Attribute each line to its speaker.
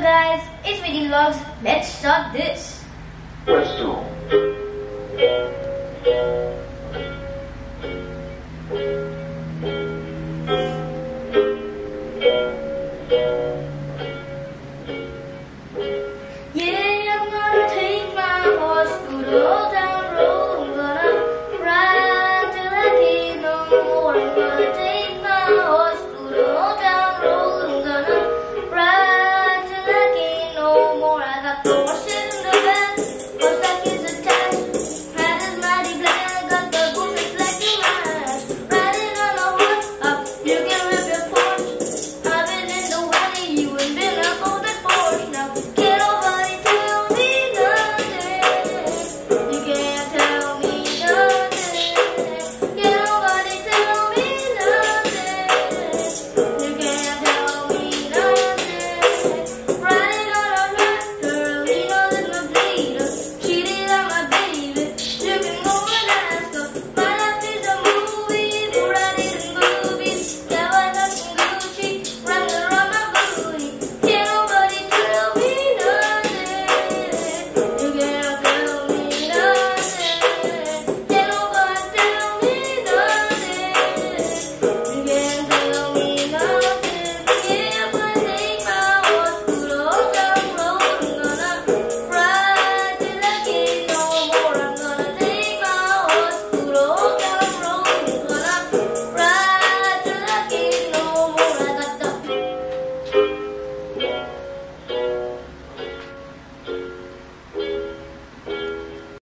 Speaker 1: guys, it's Witty Vlogs. Let's start this.
Speaker 2: Let's do.
Speaker 1: Yeah, I'm gonna take my horse through the old town road. I'm gonna ride till I can't no more. I'm gonna take my horse through the old town road. I'm gonna ride till I can't no more. I got the horses in the back, horse back is attached. Ride is mighty black, I got the bushes black in my eyes. Riding on a horse, up you can rip your porch. I've been in the valley, you ain't been up on that porch. Now can't nobody tell me nothing. You can't tell me nothing. Can't nobody tell me nothing. You can't tell me nothing. Riding on a tractor, leaner than a bleeder. Cheating on my baby, you can go and ask her. My life is a movie, Bugattis and boobies. Cadillacs and Gucci, running around my booty. Can't nobody tell me nothing. You can't tell me nothing. Can't nobody tell me nothing. You can't tell me nothing. Yeah, I'm gonna take my horse through the old town road. I'm gonna ride till I can't no more. I'm gonna take my horse through the old